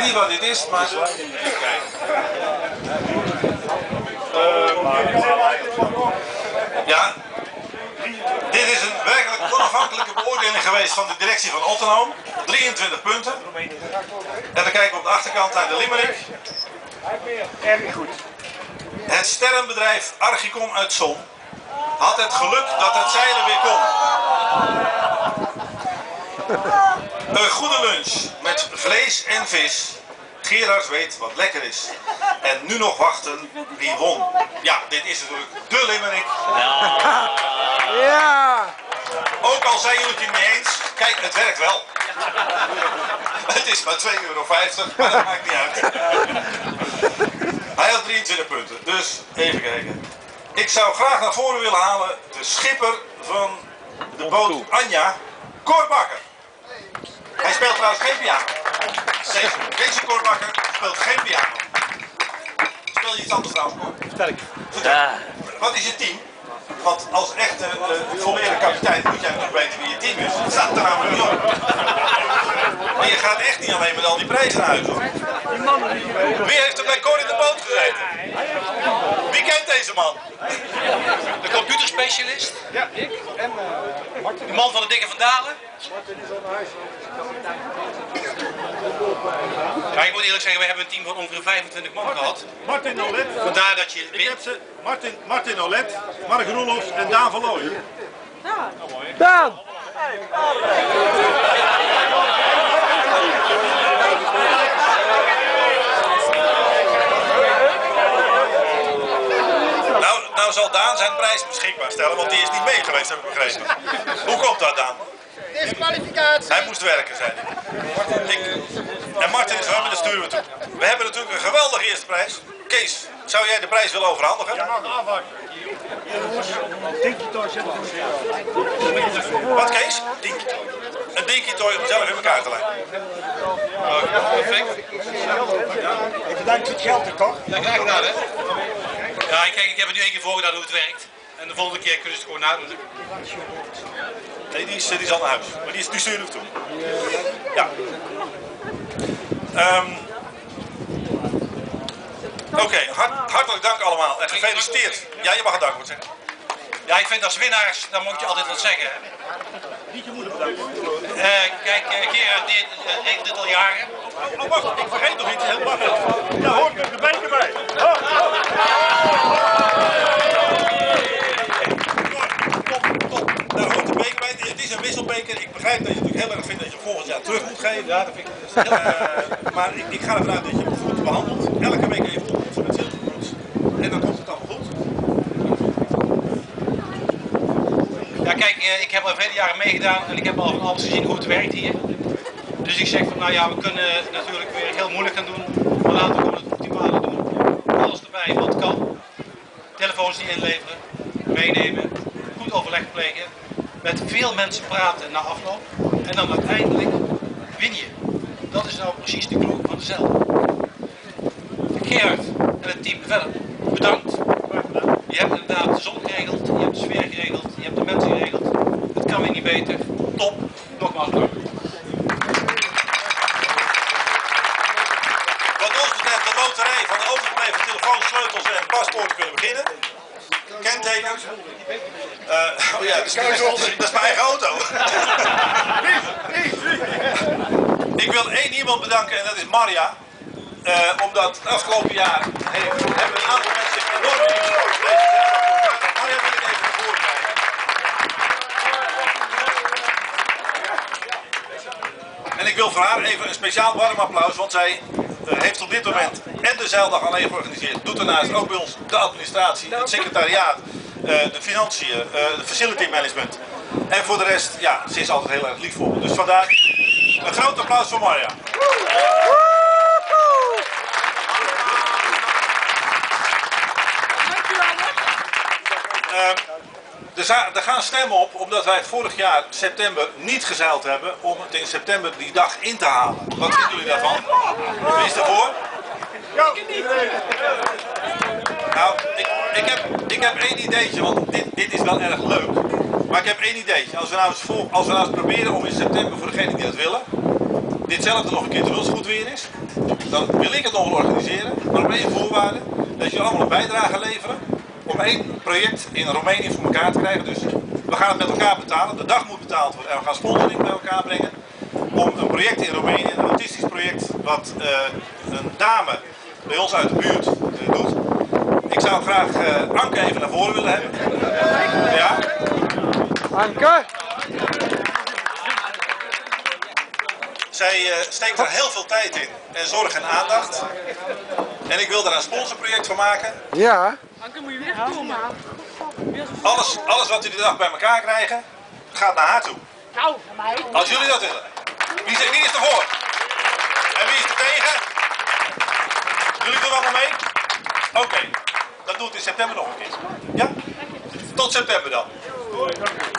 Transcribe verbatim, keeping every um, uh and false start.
weet niet wat dit is, maar even kijken. Ja, dit is een werkelijk onafhankelijke beoordeling geweest van de directie van Otternoom. drieëntwintig punten. En dan kijken we op de achterkant naar de limerick. Erg goed. Het sterrenbedrijf Archicom uit Zon had het geluk dat het zeilen weer kon. Een goede lunch met vlees en vis. Gerards weet wat lekker is. En nu nog wachten wie won. Ja, dit is natuurlijk de limerick. Ja. Ja. Ook al zijn jullie het er niet eens, kijk, het werkt wel. Het is maar twee euro vijftig, maar dat maakt niet uit. Hij had drieëntwintig punten, dus even kijken. Ik zou graag naar voren willen halen de schipper van de boot Anja, Cor Bakker. Hij speelt trouwens geen piano. Deze, deze Cor Bakker speelt geen piano. Speel je iets anders trouwens, Cor? Sterk. Ja. Wat is je team? Want als echte uh, volledige kapitein moet jij natuurlijk weten wie je team is. Dat staat er namelijk niet op. Maar je gaat echt niet alleen met al die prijzen naar huis, hoor. Wie heeft er bij Cor in de boot gezeten? Wie kent deze man? De computerspecialist. Ja, ik en uh, Martin. De man van de dikke Vandalen. Martin is al naar huis. Ja, ik moet eerlijk zeggen, we hebben een team van ongeveer vijfentwintig man gehad. Martin Olet. Vandaar dat je... Ik heb ze. Martin, Martin Olet, Mark Roelofs en Daan van Looyen. Daan! Nou, nou zal Daan zijn prijs beschikbaar stellen, want die is niet mee geweest, heb ik begrepen. Hoe komt dat, Daan? Disqualificatie. Hij moest werken, zei hij. Ik, en Martin is wel, maar dat sturen we toe. We hebben natuurlijk een geweldige eerste prijs. Kees, zou jij de prijs willen overhandigen? Ja, mag afwachten. Wat, Kees? Dinky. Een Dinky toy om zelf in elkaar te leggen. Perfect. Ik bedank voor het geld, hè, Cor. Ja, graag gedaan, hè? Ja, kijk, ik heb het nu één keer voorgedaan hoe het werkt. En de volgende keer kunnen ze het gewoon nadoen. Nee, die is, die is al naar huis. Maar die, is, die sturen we toe. Ja. Um, Oké, okay, hart, hartelijk dank allemaal en gefeliciteerd. Ja, je mag het dankwoord zeggen. Ja, ik vind als winnaars, dan moet je altijd wat zeggen. Niet moeder bedanken. Uh, kijk, uh, Gerard deed, uh, regelt dit al jaren. Oh, wacht, ik vergeet nog iets heel belangrijks. Daar hoort nog de beker bij. Oh, oh. Top, top. Daar hoort de beker bij. Het is een wisselbeker. Ik begrijp dat je natuurlijk heel erg vindt dat je volgend jaar terug moet geven. Ja, dat vind ik dus heel uh, maar ik, ik ga ervan uit dat je hem goed behandelt. Elke week even oplossen met zilverbroeds. En dan komt het allemaal goed. Ja, kijk, uh, ik heb al vele jaren meegedaan en ik heb al van alles gezien hoe het werkt hier. Dus ik zeg van, nou ja, we kunnen natuurlijk weer heel moeilijk gaan doen, maar laten we gewoon het optimale doen. Alles erbij wat kan. Telefoons die inleveren, meenemen, goed overleg plegen, met veel mensen praten na afloop en dan uiteindelijk win je. Dat is nou precies de clue van de cel. Gerard en het team verder, bedankt. Je hebt inderdaad de zon geregeld, je hebt de sfeer geregeld, je hebt de mensen geregeld. Het kan weer niet beter. Top. Nogmaals bedankt. Wat ons betreft de loterij van de overgebleven telefoons, sleutels en paspoorten kunnen beginnen. Kentekens. Uh, oh ja, dat is, dat is mijn eigen auto. Ik wil één iemand bedanken en dat is Marja. Uh, omdat het afgelopen jaar heeft, hebben een aantal mensen enorm ingesproken op deze zelfrapport. Marja wil ik even naar voren krijgen. En ik wil voor haar even een speciaal warm applaus, want zij uh, heeft op dit moment en de zeildag alleen georganiseerd. Doet daarnaast ook bij ons de administratie, het secretariaat, uh, de financiën, uh, de facility management. En voor de rest, ja, ze is altijd heel erg lief voor me. Dus vandaar een groot applaus voor Marja. Uh, er, er gaan stemmen op, omdat wij het vorig jaar september niet gezeild hebben, om het in september die dag in te halen. Wat vinden jullie daarvan? Wie is ervoor? Nou, ik, ik, heb, ik heb één ideetje, want dit, dit is wel erg leuk. Maar ik heb één ideetje. Als we nou eens, vol, als we nou eens proberen om in september, voor degenen die dat willen, ditzelfde nog een keer te doen als het goed weer is. dan wil ik het nog wel organiseren, maar op één voorwaarde, dat jullie allemaal een bijdrage leveren om één project in Roemenië voor elkaar te krijgen. Dus we gaan het met elkaar betalen, de dag moet betaald worden en we gaan sponsoring bij elkaar brengen om een project in Roemenië, een autistisch project wat uh, een dame bij ons uit de buurt uh, doet. Ik zou graag uh, Anke even naar voren willen hebben. Ja. Anke? Zij uh, steekt er heel veel tijd in en zorg en aandacht. En ik wil daar een sponsorproject van maken. Ja. Anke, moet je wegkomen. Alles, alles wat jullie de dag bij elkaar krijgen, gaat naar haar toe. Nou, naar mij. Als jullie dat willen. Wie is, wie is er voor? En wie is er tegen? Jullie doen allemaal mee? Oké. Okay. Dat doet in september nog een keer. Ja? Tot september dan.